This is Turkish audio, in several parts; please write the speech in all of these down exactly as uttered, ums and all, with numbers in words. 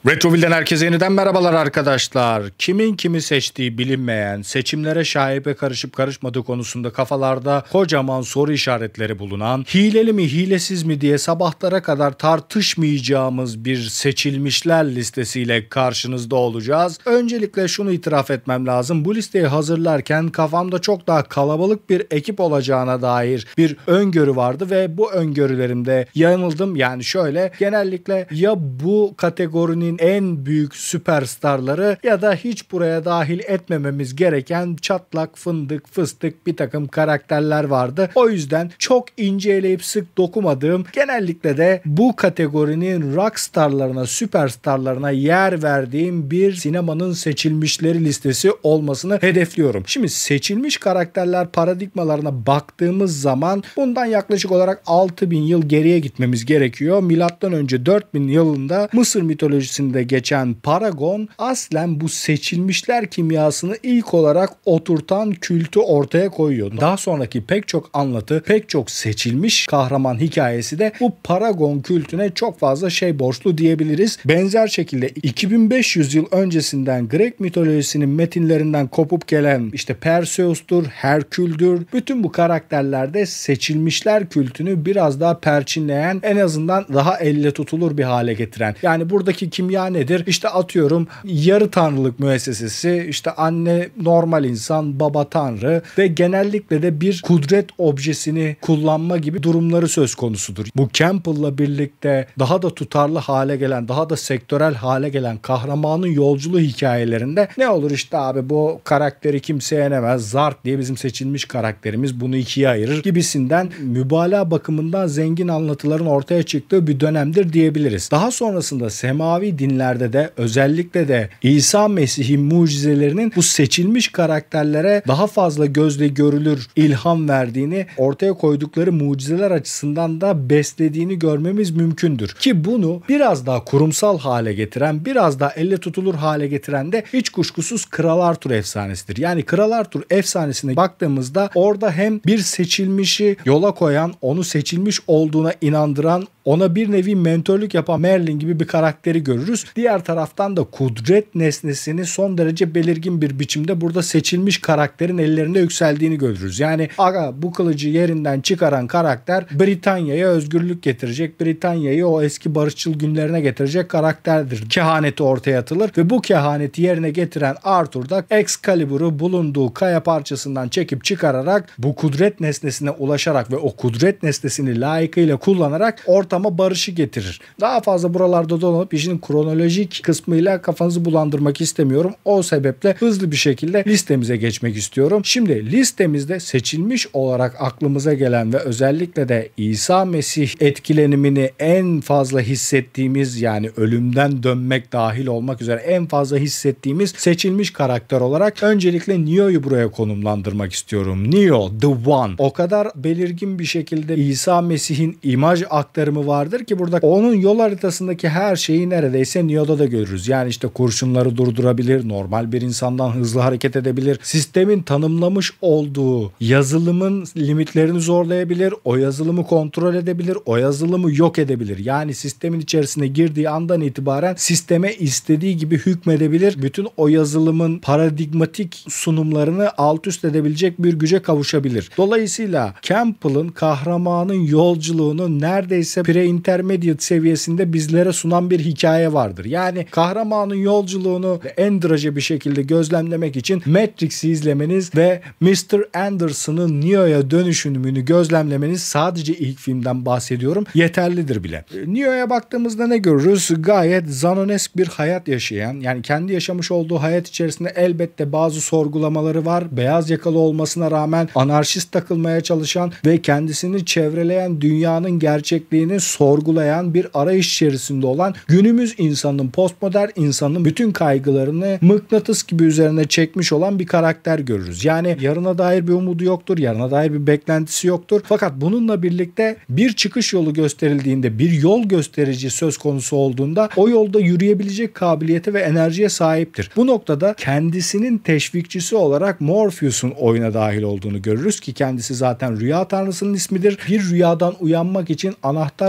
Retroville'den herkese yeniden merhabalar arkadaşlar. Kimin kimi seçtiği bilinmeyen, seçimlere şaibe karışıp karışmadığı konusunda kafalarda kocaman soru işaretleri bulunan, hileli mi hilesiz mi diye sabahlara kadar tartışmayacağımız bir seçilmişler listesiyle karşınızda olacağız. Öncelikle şunu itiraf etmem lazım. Bu listeyi hazırlarken kafamda çok daha kalabalık bir ekip olacağına dair bir öngörü vardı ve bu öngörülerimde yanıldım. Yani şöyle, genellikle ya bu kategorinin en büyük süperstarları ya da hiç buraya dahil etmememiz gereken çatlak, fındık, fıstık bir takım karakterler vardı. O yüzden çok inceleyip sık dokumadığım, genellikle de bu kategorinin rockstarlarına, süperstarlarına yer verdiğim bir sinemanın seçilmişleri listesi olmasını hedefliyorum. Şimdi seçilmiş karakterler paradigmalarına baktığımız zaman bundan yaklaşık olarak altı bin yıl geriye gitmemiz gerekiyor. Milattan önce dört bin yılında Mısır mitolojisinde geçen Paragon aslen bu seçilmişler kimyasını ilk olarak oturtan kültü ortaya koyuyor. Daha sonraki pek çok anlatı, pek çok seçilmiş kahraman hikayesi de bu Paragon kültüne çok fazla şey borçlu diyebiliriz. Benzer şekilde iki bin beş yüz yıl öncesinden Grek mitolojisinin metinlerinden kopup gelen işte Perseus'tur, Herkül'dür. Bütün bu karakterlerde seçilmişler kültünü biraz daha perçinleyen, en azından daha elle tutulur bir hale getiren. Yani buradaki kimya nedir? İşte atıyorum yarı tanrılık müessesesi, işte anne normal insan, baba tanrı ve genellikle de bir kudret objesini kullanma gibi durumları söz konusudur. Bu Campbell'la birlikte daha da tutarlı hale gelen, daha da sektörel hale gelen kahramanın yolculuğu hikayelerinde ne olur işte abi bu karakteri kimse yenemez, Zark diye bizim seçilmiş karakterimiz bunu ikiye ayırır gibisinden mübalağa bakımından zengin anlatıların ortaya çıktığı bir dönemdir diyebiliriz. Daha sonrasında semavi dinlerde de özellikle de İsa Mesih'in mucizelerinin bu seçilmiş karakterlere daha fazla gözle görülür ilham verdiğini, ortaya koydukları mucizeler açısından da beslediğini görmemiz mümkündür. Ki bunu biraz daha kurumsal hale getiren, biraz daha elle tutulur hale getiren de hiç kuşkusuz Kral Arthur efsanesidir. Yani Kral Arthur efsanesine baktığımızda orada hem bir seçilmişi yola koyan, onu seçilmiş olduğuna inandıran, ona bir nevi mentörlük yapan Merlin gibi bir karakteri görürüz. Diğer taraftan da kudret nesnesini son derece belirgin bir biçimde burada seçilmiş karakterin ellerinde yükseldiğini görürüz. Yani aga bu kılıcı yerinden çıkaran karakter Britanya'ya özgürlük getirecek, Britanya'yı o eski barışçıl günlerine getirecek karakterdir. Kehaneti ortaya atılır ve bu kehaneti yerine getiren Arthur da Excalibur'u bulunduğu kaya parçasından çekip çıkararak bu kudret nesnesine ulaşarak ve o kudret nesnesini layıkıyla kullanarak ortama barışı getirir. Daha fazla buralarda dolanıp işin kronolojik kısmıyla kafanızı bulandırmak istemiyorum. O sebeple hızlı bir şekilde listemize geçmek istiyorum. Şimdi listemizde seçilmiş olarak aklımıza gelen ve özellikle de İsa Mesih etkilenimini en fazla hissettiğimiz, yani ölümden dönmek dahil olmak üzere en fazla hissettiğimiz seçilmiş karakter olarak öncelikle Neo'yu buraya konumlandırmak istiyorum. Neo, The One. O kadar belirgin bir şekilde İsa Mesih'in imaj aktarımı vardır ki burada onun yol haritasındaki her şeyi neredeyse Neo'da da görürüz. Yani işte kurşunları durdurabilir, normal bir insandan hızlı hareket edebilir, sistemin tanımlamış olduğu yazılımın limitlerini zorlayabilir, o yazılımı kontrol edebilir, o yazılımı yok edebilir. Yani sistemin içerisine girdiği andan itibaren sisteme istediği gibi hükmedebilir. Bütün o yazılımın paradigmatik sunumlarını alt üst edebilecek bir güce kavuşabilir. Dolayısıyla Campbell'ın kahramanın yolculuğunu neredeyse pre-intermediate seviyesinde bizlere sunan bir hikaye vardır. Yani kahramanın yolculuğunu en draje bir şekilde gözlemlemek için Matrix'i izlemeniz ve mister Anderson'ın Neo'ya dönüşümünü gözlemlemeniz, sadece ilk filmden bahsediyorum, yeterlidir bile. Neo'ya baktığımızda ne görürüz? Gayet Zanonesk bir hayat yaşayan, yani kendi yaşamış olduğu hayat içerisinde elbette bazı sorgulamaları var. Beyaz yakalı olmasına rağmen anarşist takılmaya çalışan ve kendisini çevreleyen dünyanın gerçekliğini sorgulayan bir arayış içerisinde olan, günümüz insanının, postmodern insanın bütün kaygılarını mıknatıs gibi üzerine çekmiş olan bir karakter görürüz. Yani yarına dair bir umudu yoktur, yarına dair bir beklentisi yoktur. Fakat bununla birlikte bir çıkış yolu gösterildiğinde, bir yol gösterici söz konusu olduğunda o yolda yürüyebilecek kabiliyete ve enerjiye sahiptir. Bu noktada kendisinin teşvikçisi olarak Morpheus'un oyuna dahil olduğunu görürüz ki kendisi zaten rüya tanrısının ismidir. Bir rüyadan uyanmak için anahtar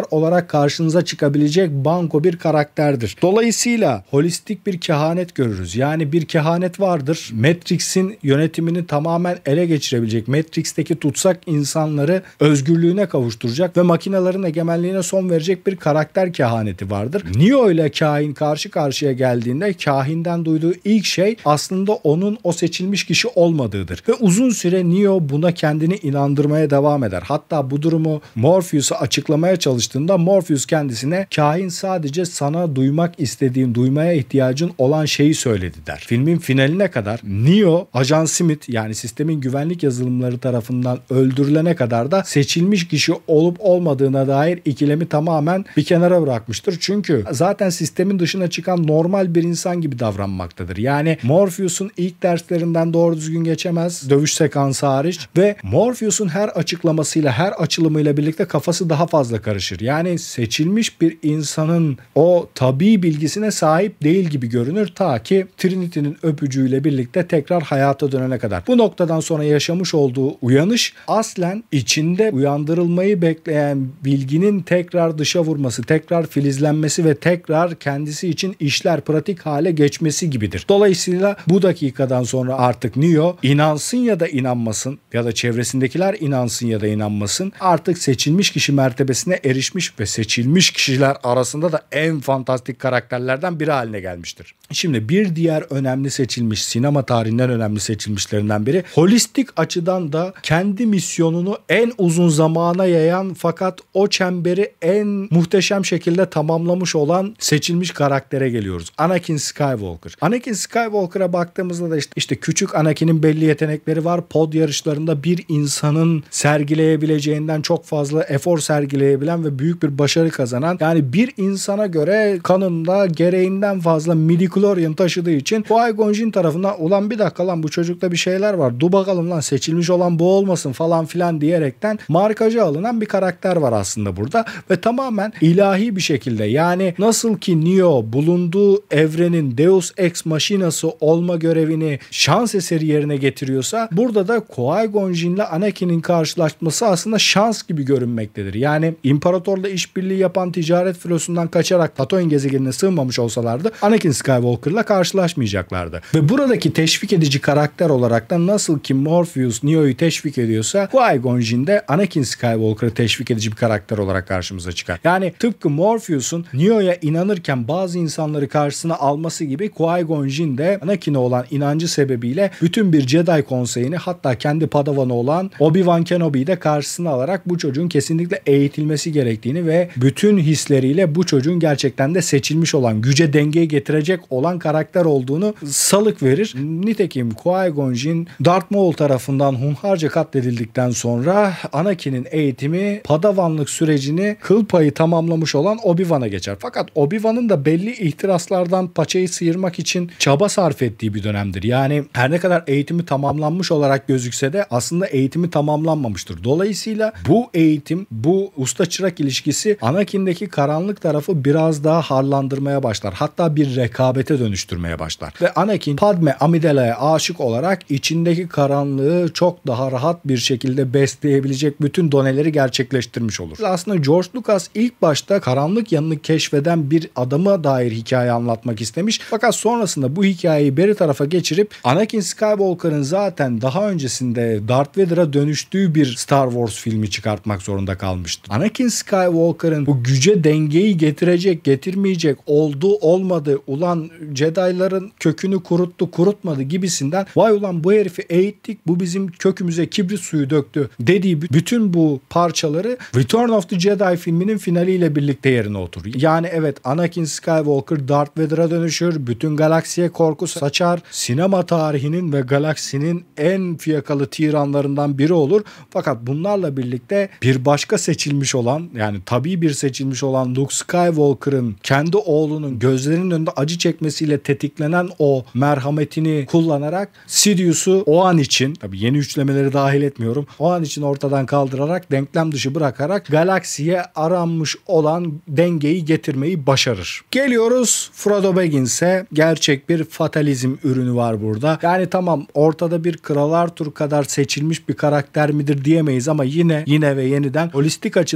karakter olarak karşınıza çıkabilecek banko bir karakterdir. Dolayısıyla holistik bir kehanet görürüz. Yani bir kehanet vardır. Matrix'in yönetimini tamamen ele geçirebilecek, Matrix'teki tutsak insanları özgürlüğüne kavuşturacak ve makinelerin egemenliğine son verecek bir karakter kehaneti vardır. Neo ile kahin karşı karşıya geldiğinde kahinden duyduğu ilk şey aslında onun o seçilmiş kişi olmadığıdır. Ve uzun süre Neo buna kendini inandırmaya devam eder. Hatta bu durumu Morpheus'a açıklamaya çalıştığında Morpheus kendisine kahin sadece sana duymak istediğin, duymaya ihtiyacın olan şeyi söyledi der. Filmin finaline kadar Neo, Ajan Smith yani sistemin güvenlik yazılımları tarafından öldürülene kadar da seçilmiş kişi olup olmadığına dair ikilemi tamamen bir kenara bırakmıştır. Çünkü zaten sistemin dışına çıkan normal bir insan gibi davranmaktadır. Yani Morpheus'un ilk derslerinden doğru düzgün geçemez, dövüş sekansı hariç ve Morpheus'un her açıklamasıyla, her açılımıyla birlikte kafası daha fazla karışır. Yani seçilmiş bir insanın o tabii bilgisine sahip değil gibi görünür ta ki Trinity'nin öpücüğüyle birlikte tekrar hayata dönene kadar. Bu noktadan sonra yaşamış olduğu uyanış aslen içinde uyandırılmayı bekleyen bilginin tekrar dışa vurması, tekrar filizlenmesi ve tekrar kendisi için işler pratik hale geçmesi gibidir. Dolayısıyla bu dakikadan sonra artık Neo inansın ya da inanmasın ya da çevresindekiler inansın ya da inanmasın artık seçilmiş kişi mertebesine erişmiş ve seçilmiş kişiler arasında da en fantastik karakterlerden biri haline gelmiştir. Şimdi bir diğer önemli seçilmiş, sinema tarihinden önemli seçilmişlerinden biri, holistik açıdan da kendi misyonunu en uzun zamana yayan fakat o çemberi en muhteşem şekilde tamamlamış olan seçilmiş karaktere geliyoruz. Anakin Skywalker. Anakin Skywalker'a baktığımızda da işte, işte küçük Anakin'in belli yetenekleri var. Pod yarışlarında bir insanın sergileyebileceğinden çok fazla efor sergileyebilen ve büyük bir başarı kazanan, yani bir insana göre kanında gereğinden fazla midichlorian taşıdığı için Qui-Gon Jinn tarafından ulan bir dakika lan bu çocukta bir şeyler var. Dur bakalım lan seçilmiş olan bu olmasın falan filan diyerekten markajı alınan bir karakter var aslında burada ve tamamen ilahi bir şekilde, yani nasıl ki Neo bulunduğu evrenin Deus Ex Machina'sı olma görevini şans eseri yerine getiriyorsa burada da Qui-Gon Jinn'le Anakin'in karşılaşması aslında şans gibi görünmektedir. Yani İmparatorla işbirliği yapan ticaret filosundan kaçarak Tatooine gezegenine sığmamış olsalardı Anakin Skywalker'la karşılaşmayacaklardı. Ve buradaki teşvik edici karakter olarak da nasıl ki Morpheus Neo'yu teşvik ediyorsa Qui-Gon Jinn de Anakin Skywalker'ı teşvik edici bir karakter olarak karşımıza çıkar. Yani tıpkı Morpheus'un Neo'ya inanırken bazı insanları karşısına alması gibi Qui-Gon Jinn de Anakin'e olan inancı sebebiyle bütün bir Jedi konseyini, hatta kendi padavanı olan Obi-Wan Kenobi'yi de karşısına alarak bu çocuğun kesinlikle eğitilmesi gerektiğini ve bütün hisleriyle bu çocuğun gerçekten de seçilmiş olan, güce dengeye getirecek olan karakter olduğunu salık verir. Nitekim Qui-Gon Jinn Darth Maul tarafından hunharca katledildikten sonra Anakin'in eğitimi, padavanlık sürecini kıl payı tamamlamış olan Obi-Wan'a geçer. Fakat Obi-Wan'ın da belli ihtiraslardan paçayı sıyırmak için çaba sarf ettiği bir dönemdir. Yani her ne kadar eğitimi tamamlanmış olarak gözükse de aslında eğitimi tamamlanmamıştır. Dolayısıyla bu eğitim, bu usta çırak ilişkisi Anakin'deki karanlık tarafı biraz daha harlandırmaya başlar. Hatta bir rekabete dönüştürmeye başlar. Ve Anakin Padme Amidala'ya aşık olarak içindeki karanlığı çok daha rahat bir şekilde besleyebilecek bütün doneleri gerçekleştirmiş olur. Aslında George Lucas ilk başta karanlık yanını keşfeden bir adama dair hikaye anlatmak istemiş. Fakat sonrasında bu hikayeyi beri tarafa geçirip Anakin Skywalker'ın zaten daha öncesinde Darth Vader'a dönüştüğü bir Star Wars filmi çıkartmak zorunda kalmıştı. Anakin Skywalker'ın bu güce dengeyi getirecek, getirmeyecek, oldu olmadı, ulan Jedi'ların kökünü kuruttu, kurutmadı gibisinden vay ulan bu herifi eğittik, bu bizim kökümüze kibrit suyu döktü dediği bütün bu parçaları Return of the Jedi filminin finaliyle birlikte yerine oturur. Yani evet, Anakin Skywalker Darth Vader'a dönüşür, bütün galaksiye korku saçar, sinema tarihinin ve galaksinin en fiyakalı tiranlarından biri olur. Fakat bunlarla birlikte bir başka seçilmiş olan, yani tabii bir seçilmiş olan Luke Skywalker'ın kendi oğlunun gözlerinin önünde acı çekmesiyle tetiklenen o merhametini kullanarak Sidious'u o an için, tabii yeni üçlemeleri dahil etmiyorum, o an için ortadan kaldırarak, denklem dışı bırakarak galaksiye aranmış olan dengeyi getirmeyi başarır. Geliyoruz Frodo Baggins'e. Gerçek bir fatalizm ürünü var burada. Yani tamam, ortada bir Kral Arthur kadar seçilmiş bir karakter midir diyemeyiz ama yine yine ve yeniden holistik açıdan bakıldığında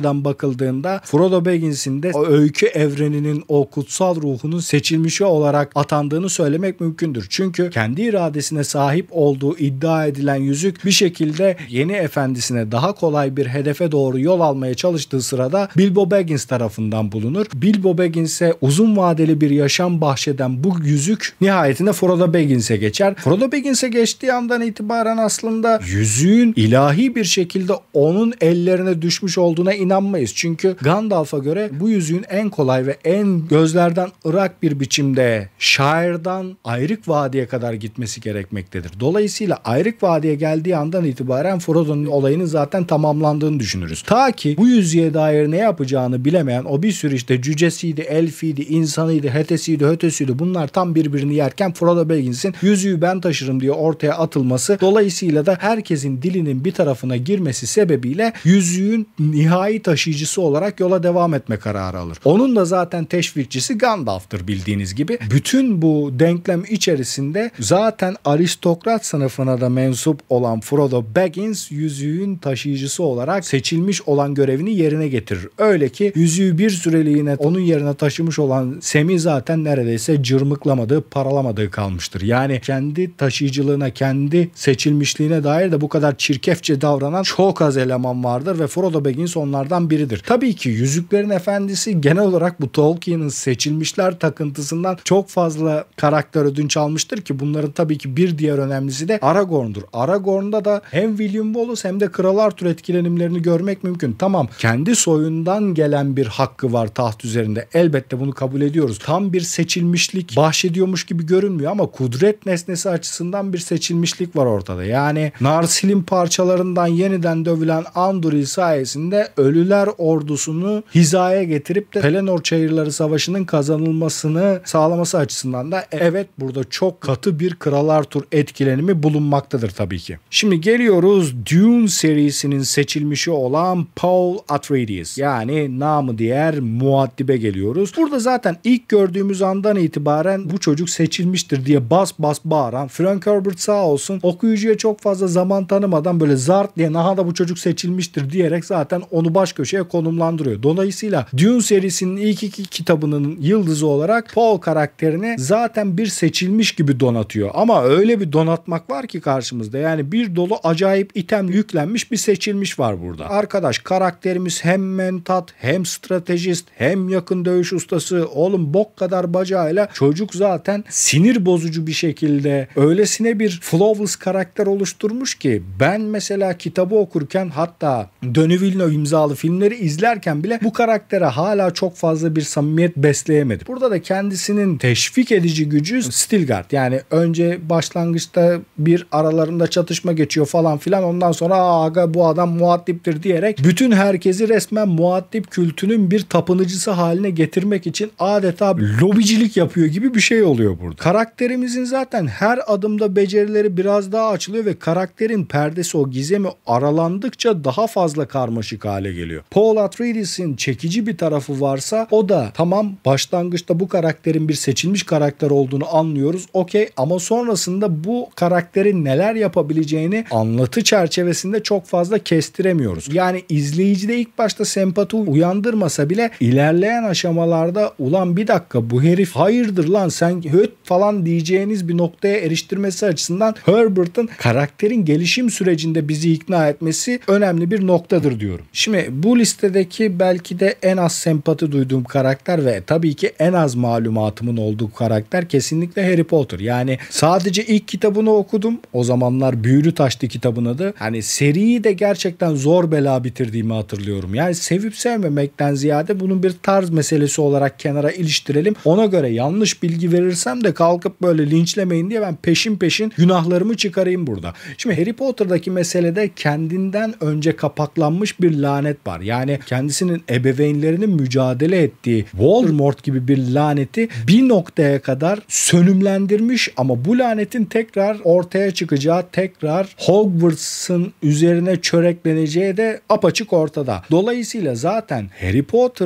bakıldığında Frodo Baggins'in de o öykü evreninin o kutsal ruhunun seçilmişi olarak atandığını söylemek mümkündür. Çünkü kendi iradesine sahip olduğu iddia edilen yüzük bir şekilde yeni efendisine daha kolay bir hedefe doğru yol almaya çalıştığı sırada Bilbo Baggins tarafından bulunur. Bilbo Baggins'e uzun vadeli bir yaşam bahşeden bu yüzük nihayetinde Frodo Baggins'e geçer. Frodo Baggins'e geçtiği andan itibaren aslında yüzüğün ilahi bir şekilde onun ellerine düşmüş olduğuna inanmayız. Çünkü Gandalf'a göre bu yüzüğün en kolay ve en gözlerden ırak bir biçimde Shire'dan Ayrık Vadi'ye kadar gitmesi gerekmektedir. Dolayısıyla Ayrık Vadi'ye geldiği andan itibaren Frodo'nun olayının zaten tamamlandığını düşünürüz. Ta ki bu yüzüğe dair ne yapacağını bilemeyen o bir sürü işte cücesiydi, elfiydi, insanıydı, hetesiydi, hötesiydi, bunlar tam birbirini yerken Frodo Baggins'in yüzüğü ben taşırım diye ortaya atılması, dolayısıyla da herkesin dilinin bir tarafına girmesi sebebiyle yüzüğün nihai taşıyıcısı olarak yola devam etme kararı alır. Onun da zaten teşvikçisi Gandalf'tır bildiğiniz gibi. Bütün bu denklem içerisinde zaten aristokrat sınıfına da mensup olan Frodo Baggins yüzüğün taşıyıcısı olarak seçilmiş olan görevini yerine getirir. Öyle ki yüzüğü bir süreliğine onun yerine taşımış olan Sam'i zaten neredeyse cırmıklamadığı, paralamadığı kalmıştır. Yani kendi taşıyıcılığına, kendi seçilmişliğine dair de bu kadar çirkefçe davranan çok az eleman vardır ve Frodo Baggins onlardan biridir. Tabii ki Yüzüklerin Efendisi genel olarak bu Tolkien'in seçilmişler takıntısından çok fazla karakter ödünç almıştır ki bunların tabii ki bir diğer önemlisi de Aragorn'dur. Aragorn'da da hem William Wallace hem de Kral Arthur etkilenimlerini görmek mümkün. Tamam, kendi soyundan gelen bir hakkı var taht üzerinde. Elbette bunu kabul ediyoruz. Tam bir seçilmişlik bahşediyormuş gibi görünmüyor ama kudret nesnesi açısından bir seçilmişlik var ortada. Yani Narsil'in parçalarından yeniden dövülen Andúril sayesinde Ölüler ordusunu hizaya getirip de Pelennor Çayırları Savaşı'nın kazanılmasını sağlaması açısından da evet, burada çok katı bir Kral Arthur etkilenimi bulunmaktadır tabii ki. Şimdi geliyoruz Dune serisinin seçilmişi olan Paul Atreides, yani namı diğer Muad'Dib'e geliyoruz. Burada zaten ilk gördüğümüz andan itibaren bu çocuk seçilmiştir diye bas bas bağıran Frank Herbert sağ olsun okuyucuya çok fazla zaman tanımadan böyle zart diye naha da bu çocuk seçilmiştir diyerek zaten onu baş köşeye konumlandırıyor. Dolayısıyla Dune serisinin ilk iki kitabının yıldızı olarak Paul karakterini zaten bir seçilmiş gibi donatıyor. Ama öyle bir donatmak var ki karşımızda, yani bir dolu acayip item yüklenmiş bir seçilmiş var burada. Arkadaş, karakterimiz hem mentat, hem stratejist, hem yakın dövüş ustası. Oğlum bok kadar bacağıyla çocuk zaten sinir bozucu bir şekilde öylesine bir flawless karakter oluşturmuş ki ben mesela kitabı okurken, hatta Denis Villeneuve imzalı filmleri izlerken bile bu karaktere hala çok fazla bir samimiyet besleyemedim. Burada da kendisinin teşvik edici gücü Stilgard. Yani önce başlangıçta bir aralarında çatışma geçiyor falan filan, ondan sonra aga bu adam Muad'Dib'tir diyerek bütün herkesi resmen Muad'Dib kültünün bir tapınıcısı haline getirmek için adeta lobicilik yapıyor gibi bir şey oluyor burada. Karakterimizin zaten her adımda becerileri biraz daha açılıyor ve karakterin perdesi, o gizemi aralandıkça daha fazla karmaşık hale geliyor. Paul Atreides'in çekici bir tarafı varsa o da tamam, başlangıçta bu karakterin bir seçilmiş karakter olduğunu anlıyoruz. Okey, ama sonrasında bu karakterin neler yapabileceğini anlatı çerçevesinde çok fazla kestiremiyoruz. Yani izleyicide ilk başta sempati uyandırmasa bile ilerleyen aşamalarda ulan bir dakika bu herif hayırdır lan sen höt falan diyeceğiniz bir noktaya eriştirmesi açısından Herbert'ın karakterin gelişim sürecinde bizi ikna etmesi önemli bir noktadır diyorum. Şimdi bu listedeki belki de en az sempati duyduğum karakter ve tabii ki en az malumatımın olduğu karakter kesinlikle Harry Potter. Yani sadece ilk kitabını okudum. O zamanlar Büyülü Taş'tı kitabın adı. Hani seriyi de gerçekten zor bela bitirdiğimi hatırlıyorum. Yani sevip sevmemekten ziyade bunun bir tarz meselesi olarak kenara iliştirelim. Ona göre yanlış bilgi verirsem de kalkıp böyle linçlemeyin diye ben peşin peşin günahlarımı çıkarayım burada. Şimdi Harry Potter'daki meselede kendinden önce kapaklanmış bir lanet var. Yani kendisinin ebeveynlerinin mücadele ettiği Voldemort gibi bir laneti bir noktaya kadar sönümlendirmiş ama bu lanetin tekrar ortaya çıkacağı, tekrar Hogwarts'ın üzerine çörekleneceği de apaçık ortada. Dolayısıyla zaten Harry Potter'ın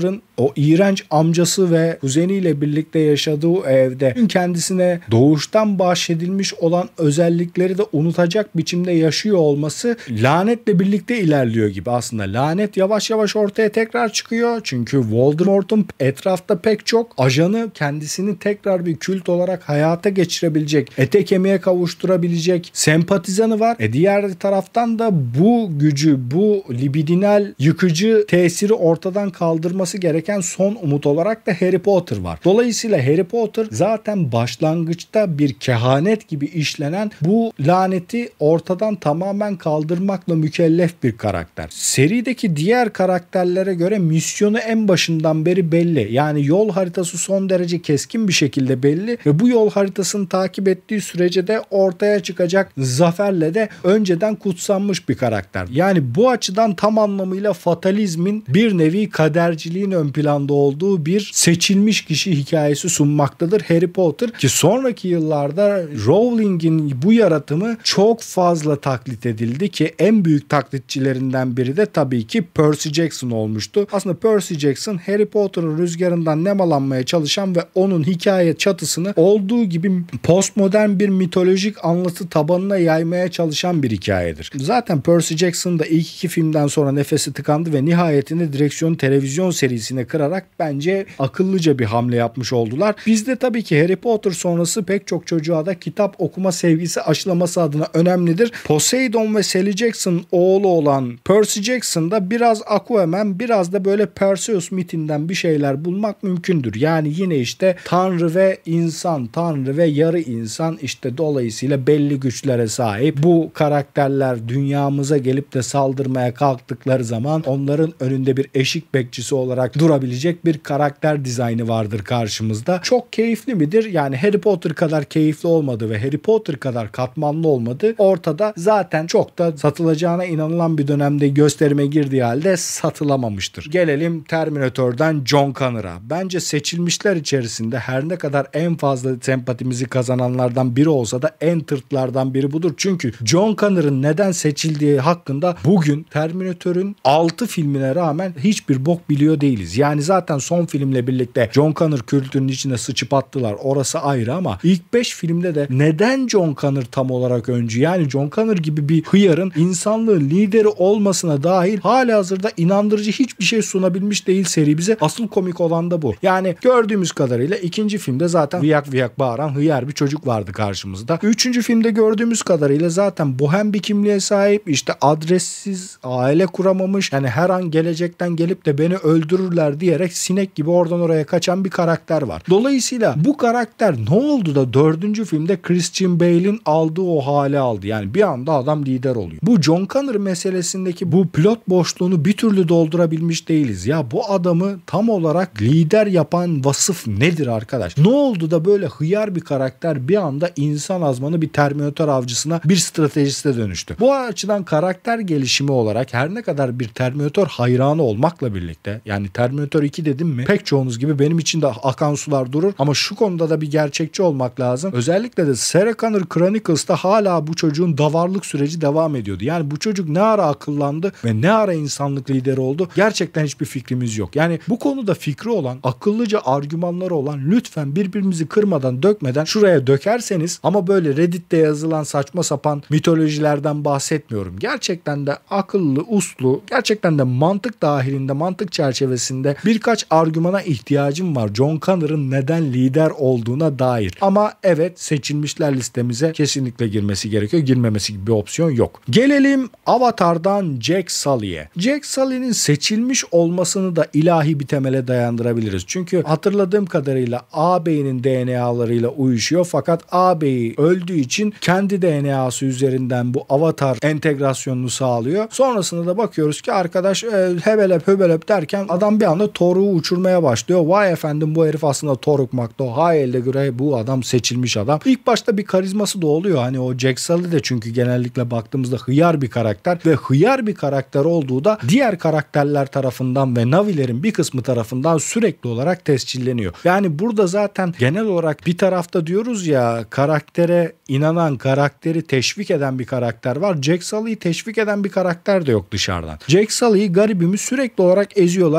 o iğrenç amcası ve kuzeniyle birlikte yaşadığı evde kendisine doğuştan bahşedilmiş olan özellikleri de unutacak biçimde yaşıyor olması lanetle birlikte ilerliyor gibi aslında. Lanet yavaş yavaş ortaya tekrar çıkıyor. Çünkü Voldemort'un etrafta pek çok ajanı kendisini tekrar bir kült olarak hayata geçirebilecek, ete kemiğe kavuşturabilecek sempatizanı var. E diğer taraftan da bu gücü, bu libidinal yıkıcı tesiri ortadan kaldırması gereken son umut olarak da Harry Potter var. Dolayısıyla Harry Potter zaten başlangıçta bir kehanet gibi işlenen bu laneti ortadan tamamen kaldırmakla mükellef bir karakter. Serideki diğer karakterlere göre misyonu en başından beri belli. Yani yol haritası son derece keskin bir şekilde belli ve bu yol haritasını takip ettiği sürece de ortaya çıkacak zaferle de önceden kutsanmış bir karakter. Yani bu açıdan tam anlamıyla fatalizmin bir nevi kaderciliğin ön planda olduğu bir seçilmiş kişi hikayesi sunmaktadır Harry Potter ki sonraki yıllarda Rowling'in bu yaratımı çok fazla taklit edildi ki en büyük taklitçilerinden biri de tabii ki Percy Jackson olmuştu. Aslında Percy Jackson Harry Potter'ın rüzgarından nemalanmaya çalışan ve onun hikaye çatısını olduğu gibi postmodern bir mitolojik anlatı tabanına yaymaya çalışan bir hikayedir. Zaten Percy Jackson da ilk iki filmden sonra nefesi tıkandı ve nihayetinde direksiyonu televizyon serisine kırarak bence akıllıca bir hamle yapmış oldular. Bizde tabii ki Harry Potter sonrası pek çok çocuğa da kitap okuma sevgisi aşılaması adına önemlidir. Poseidon ve Sally Jackson oğlu olan Percy Jackson'da biraz Aquaman, biraz da böyle Perseus mitinden bir şeyler bulmak mümkündür. Yani yine işte tanrı ve insan, tanrı ve yarı insan, işte dolayısıyla belli güçlere sahip. Bu karakterler dünyamıza gelip de saldırmaya kalktıkları zaman onların önünde bir eşik bekçisi olarak durabilecek bir karakter dizaynı vardır karşımızda. Çok keyifli midir? Yani Harry Potter kadar keyifli olmadı ve Harry Potter kadar katmanlı olmadı. Ortada zaten çok da satılacağına inanılan bir dönemde gösterime girdiği halde satılamamıştır. Gelelim Terminator'dan John Connor'a. Bence seçilmişler içerisinde her ne kadar en fazla sempatimizi kazananlardan biri olsa da en tırtlardan biri budur. Çünkü John Connor'ın neden seçildiği hakkında bugün Terminator'ın altı filmine rağmen hiçbir bok biliyor değiliz. Yani zaten son filmle birlikte John Connor kültürünün içine sıçıp attılar. Orası ayrı ama ilk beş filmde de neden John Connor tam olarak öncü? Yani John Connor gibi bir hıyarın insanlığın lideri olmasına dahil halihazırda inandırıcı hiçbir şey sunabilmiş değil seri bize. Asıl komik olan da bu. Yani gördüğümüz kadarıyla ikinci filmde zaten viyak viyak bağıran hıyar bir çocuk vardı karşımızda. Üçüncü filmde gördüğümüz kadarıyla zaten bohem bir kimliğe sahip, işte adressiz, aile kuramamış, yani her an gelecekten gelip de beni öldürürler diyerek sinek gibi oradan oraya kaçan bir karakter var. Dolayısıyla bu karakter ne oldu da dördüncü filmde Christian Bale'in aldığı o hale aldı? Yani bir anda adam lider oluyor. Bu John Connor meselesindeki bu pilot boşluğunu bir türlü doldurabilmiş değiliz. Ya bu adamı tam olarak lider yapan vasıf nedir arkadaş? Ne oldu da böyle hıyar bir karakter bir anda insan azmanı bir Terminator avcısına, bir stratejiste dönüştü? Bu açıdan karakter gelişimi olarak her ne kadar bir Terminator hayranı olmakla birlikte, yani Terminator iki dedim mi pek çoğunuz gibi benim için de akan sular durur ama şu konuda da bir gerçekçi olmak lazım. Özellikle de Sarah Connor Chronicles'ta hala bu çocuğun davarlık süreci devam ediyordu. Yani bu çocuk ne ara akıllandı ve ne ara insanlık lideri oldu? Gerçekten hiçbir fikrimiz yok. Yani bu konuda fikri olan, akıllıca argümanları olan lütfen birbirimizi kırmadan, dökmeden şuraya dökerseniz, ama böyle Reddit'te yazılan saçma sapan mitolojilerden bahsetmiyorum. Gerçekten de akıllı, uslu, gerçekten de mantık dahilinde, mantık çerçevesinde birkaç argümana ihtiyacım var John Connor'ın neden lider olduğuna dair. Ama evet, seçilmişler listemize kesinlikle girmesi gerekiyor. Girmemesi gibi bir opsiyon yok. Gelelim Avatar'dan Jack Sully'ye. Jack Sully'nin seçilmiş olmasını da ilahi bir temele dayandırabiliriz. Çünkü hatırladığım kadarıyla ağabeyinin D N A'larıyla uyuşuyor fakat ağabeyi öldüğü için kendi D N A'sı üzerinden bu avatar entegrasyonunu sağlıyor. Sonrasında da bakıyoruz ki arkadaş e, hebelep höbelep derken adam bir anda Toruğu uçurmaya başlıyor. Vay efendim, bu herif aslında Toruk Makto. Hay elde göre bu adam seçilmiş adam. İlk başta bir karizması da oluyor. Hani o Jack Sully de çünkü genellikle baktığımızda hıyar bir karakter ve hıyar bir karakter olduğu da diğer karakterler tarafından ve Navi'lerin bir kısmı tarafından sürekli olarak tescilleniyor. Yani burada zaten genel olarak bir tarafta diyoruz ya, karaktere inanan, karakteri teşvik eden bir karakter var. Jack Sully'yi teşvik eden bir karakter de yok dışarıdan. Jack Sully'yi, garibimi sürekli olarak eziyorlar. Bir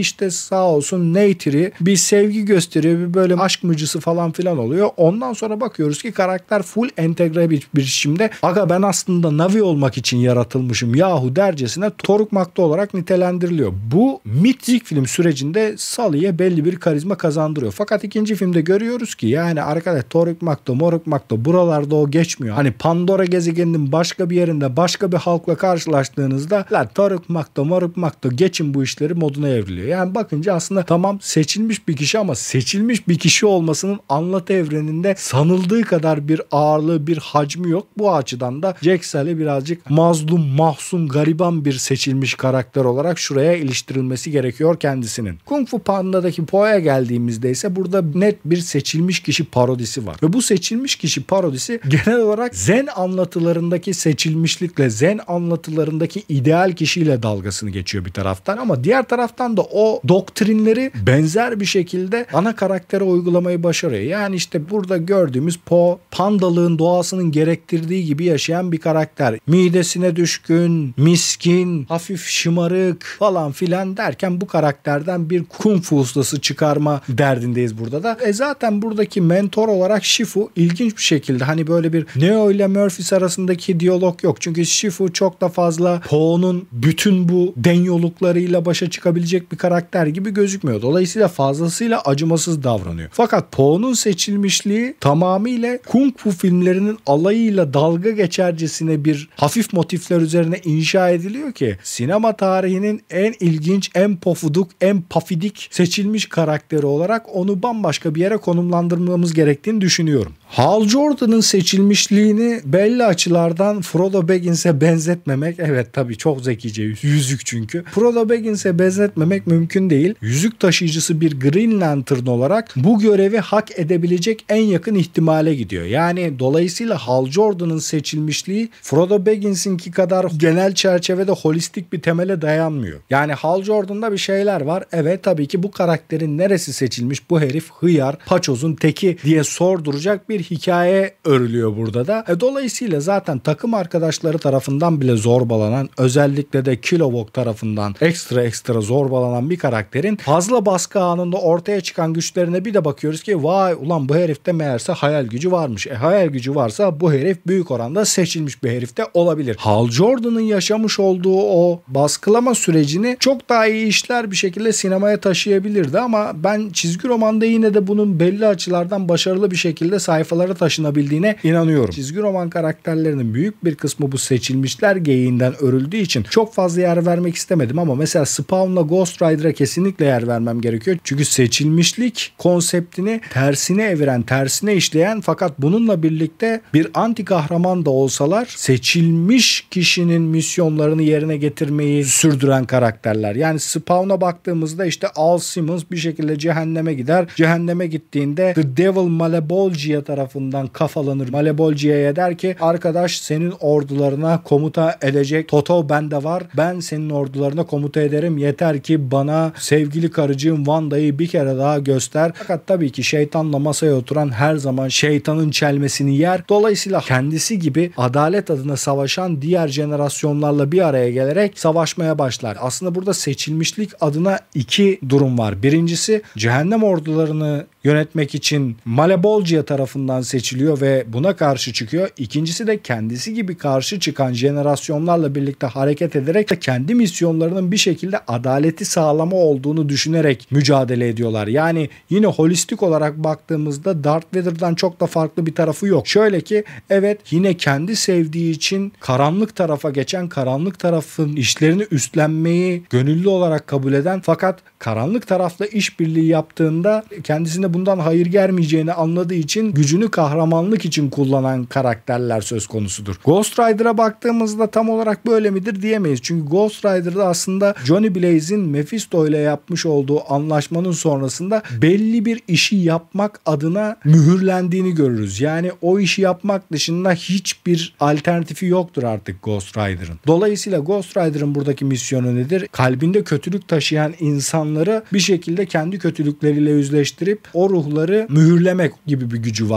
işte sağ olsun Neytiri bir sevgi gösteriyor, bir böyle aşk mıcısı falan filan oluyor. Ondan sonra bakıyoruz ki karakter full entegre bir biçimde aga ben aslında Navi olmak için yaratılmışım yahu dercesine Toruk Makto olarak nitelendiriliyor. Bu mitik film sürecinde Sully'ye belli bir karizma kazandırıyor. Fakat ikinci filmde görüyoruz ki yani arkadaş Toruk Makto, Moruk Makto buralarda o geçmiyor. Hani Pandora gezegeninin başka bir yerinde başka bir halkla karşılaştığınızda la Toruk Makto, Moruk Makto geçin bu işleri moduna evriliyor. Yani bakınca aslında tamam seçilmiş bir kişi ama seçilmiş bir kişi olmasının anlatı evreninde sanıldığı kadar bir ağırlığı, bir hacmi yok. Bu açıdan da Jack Sully birazcık mazlum, mahzun, gariban bir seçilmiş karakter olarak şuraya iliştirilmesi gerekiyor kendisinin. Kung Fu Panda'daki Po'ya geldiğimizde ise burada net bir seçilmiş kişi parodisi var. Ve bu seçilmiş kişi parodisi genel olarak Zen anlatılarındaki seçilmişlikle, Zen anlatılarındaki ideal kişiyle dalgasını geçiyor bir taraftan ama diğer taraftan da o doktrinleri benzer bir şekilde ana karaktere uygulamayı başarıyor. Yani işte burada gördüğümüz Po, pandalığın doğasının gerektirdiği gibi yaşayan bir karakter. Midesine düşkün, miskin, hafif şımarık falan filan derken bu karakterden bir kung fu ustası çıkarma derdindeyiz burada da. E zaten buradaki mentor olarak Shifu ilginç bir şekilde hani böyle bir Neo ile Murphys arasındaki diyalog yok. Çünkü Shifu çok da fazla Po'nun bütün bu denyoluklarıyla başa çıkabilecek bir karakter gibi gözükmüyor. Dolayısıyla fazlasıyla acımasız davranıyor. Fakat Po'nun seçilmişliği tamamıyla kung fu filmlerinin alayıyla dalga geçercesine bir hafif motifler üzerine inşa ediliyor ki sinema tarihinin en ilginç, en pofuduk, en pafidik seçilmiş karakteri olarak onu bambaşka bir yere konumlandırmamız gerektiğini düşünüyorum. Hal Jordan'ın seçilmişliğini belli açılardan Frodo Baggins'e benzetmemek, evet tabii çok zekice yüzük çünkü. Frodo Baggins'e benzetmemek mümkün değil. Yüzük taşıyıcısı bir Green Lantern olarak bu görevi hak edebilecek en yakın ihtimale gidiyor. Yani dolayısıyla Hal Jordan'ın seçilmişliği Frodo Baggins'inki kadar genel çerçevede holistik bir temele dayanmıyor. Yani Hal Jordan'da bir şeyler var. Evet tabii ki bu karakterin neresi seçilmiş, bu herif hıyar, paçozun teki diye sorduracak bir hikaye örülüyor burada da. E, dolayısıyla zaten takım arkadaşları tarafından bile zorbalanan, özellikle de Kilowog tarafından ekstra ekstra zorbalanan bir karakterin fazla baskı anında ortaya çıkan güçlerine bir de bakıyoruz ki vay ulan bu herifte meğerse hayal gücü varmış. E hayal gücü varsa bu herif büyük oranda seçilmiş bir herif de olabilir. Hal Jordan'ın yaşamış olduğu o baskılama sürecini çok daha iyi işler bir şekilde sinemaya taşıyabilirdi ama ben çizgi romanda yine de bunun belli açılardan başarılı bir şekilde sayfalara taşınabildiğine inanıyorum. Çizgi roman karakterlerinin büyük bir kısmı bu seçilmişler geyiğinden örüldüğü için çok fazla yer vermek istemedim ama mesela Spawn'la Ghost Rider'a kesinlikle yer vermem gerekiyor. Çünkü seçilmişlik konseptini tersine eviren, tersine işleyen fakat bununla birlikte bir anti kahraman da olsalar seçilmiş kişinin misyonlarını yerine getirmeyi sürdüren karakterler. Yani Spawn'a baktığımızda işte Al Simmons bir şekilde cehenneme gider. Cehenneme gittiğinde The Devil Malebolgia tarafından kafalanır. Malebolgia'ya der ki arkadaş senin ordularına komuta edecek Toto bende var. Ben senin ordularına komuta ederim. Yeter ki bana sevgili karıcığım Wanda'yı bir kere daha göster. Fakat tabii ki şeytanla masaya oturan her zaman şeytanın çelmesini yer. Dolayısıyla kendisi gibi adalet adına savaşan diğer jenerasyonlarla bir araya gelerek savaşmaya başlar. Aslında burada seçilmişlik adına iki durum var. Birincisi cehennem ordularını yönetmek için Malebolgia tarafından seçiliyor ve buna karşı çıkıyor. İkincisi de kendisi gibi karşı çıkan jenerasyonlarla birlikte hareket ederek de kendi misyonlarının bir şekilde adaleti sağlama olduğunu düşünerek mücadele ediyorlar. Yani yine holistik olarak baktığımızda Darth Vader'dan çok da farklı bir tarafı yok. Şöyle ki evet yine kendi sevdiği için karanlık tarafa geçen, karanlık tarafın işlerini üstlenmeyi gönüllü olarak kabul eden fakat karanlık tarafla işbirliği yaptığında kendisine bundan hayır gelmeyeceğini anladığı için gücünü kahramanlık için kullanan karakterler söz konusudur. Ghost Rider'a baktığımızda tam olarak böyle midir diyemeyiz. Çünkü Ghost Rider'da aslında Johnny Blaze'in Mephisto ile yapmış olduğu anlaşmanın sonrasında belli bir işi yapmak adına mühürlendiğini görürüz. Yani o işi yapmak dışında hiçbir alternatifi yoktur artık Ghost Rider'ın. Dolayısıyla Ghost Rider'ın buradaki misyonu nedir? Kalbinde kötülük taşıyan insanları bir şekilde kendi kötülükleriyle yüzleştirip o ruhları mühürlemek gibi bir gücü var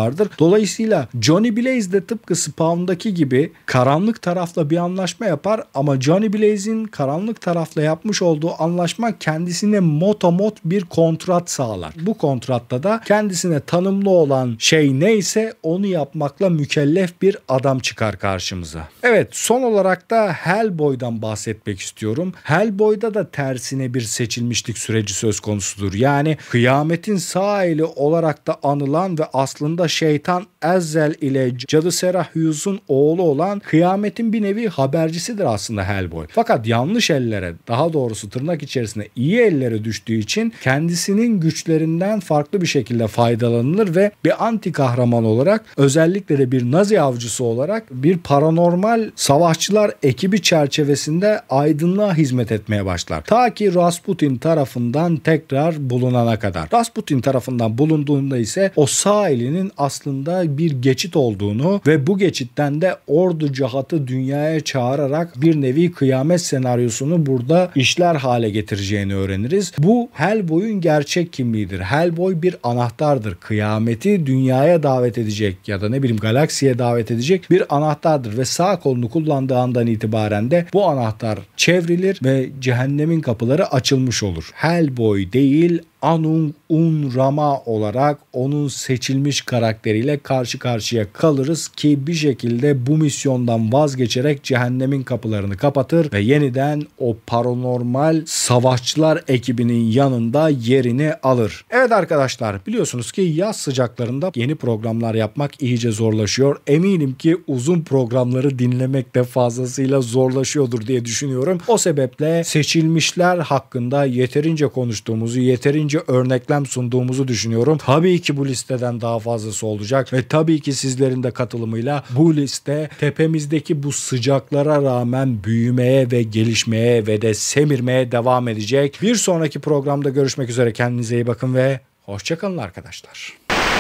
vardır. Dolayısıyla Johnny Blaze de tıpkı Spawn'daki gibi karanlık tarafla bir anlaşma yapar ama Johnny Blaze'in karanlık tarafla yapmış olduğu anlaşma kendisine motomot bir kontrat sağlar. Bu kontratta da kendisine tanımlı olan şey neyse onu yapmakla mükellef bir adam çıkar karşımıza. Evet, son olarak da Hellboy'dan bahsetmek istiyorum. Hellboy'da da tersine bir seçilmişlik süreci söz konusudur. Yani kıyametin sağ eli olarak da anılan ve aslında şeytan Azazel ile cadı Serahyus'un oğlu olan kıyametin bir nevi habercisidir aslında Hellboy. Fakat yanlış ellere, daha doğrusu tırnak içerisinde iyi ellere düştüğü için kendisinin güçlerinden farklı bir şekilde faydalanılır ve bir anti kahraman olarak, özellikle de bir Nazi avcısı olarak bir paranormal savaşçılar ekibi çerçevesinde aydınlığa hizmet etmeye başlar. Ta ki Rasputin tarafından tekrar bulunana kadar. Rasputin tarafından bulunduğunda ise o sağ elinin aslında bir geçit olduğunu ve bu geçitten de Ordu Cahat'ı dünyaya çağırarak bir nevi kıyamet senaryosunu burada işler hale getireceğini öğreniriz. Bu Hellboy'un gerçek kimliğidir. Hellboy bir anahtardır. Kıyameti dünyaya davet edecek ya da ne bileyim galaksiye davet edecek bir anahtardır ve sağ kolunu kullandığı andan itibaren de bu anahtar çevrilir ve cehennemin kapıları açılmış olur. Hellboy değil, Anung Un Rama olarak onun seçilmiş karakteriyle karşı karşıya kalırız ki bir şekilde bu misyondan vazgeçerek cehennemin kapılarını kapatır ve yeniden o paranormal savaşçılar ekibinin yanında yerini alır. Evet arkadaşlar, biliyorsunuz ki yaz sıcaklarında yeni programlar yapmak iyice zorlaşıyor. Eminim ki uzun programları dinlemek de fazlasıyla zorlaşıyordur diye düşünüyorum. O sebeple seçilmişler hakkında yeterince konuştuğumuzu, yeterince örneklem sunduğumuzu düşünüyorum. Tabii ki bu listeden daha fazlası olacak ve tabii ki sizlerin de katılımıyla bu liste tepemizdeki bu sıcaklara rağmen büyümeye ve gelişmeye ve de semirmeye devam edecek. Bir sonraki programda görüşmek üzere. Kendinize iyi bakın ve hoşça kalın arkadaşlar.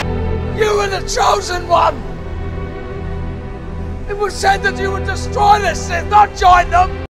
You were the chosen one. It was said that you would destroy this Sith, not join them.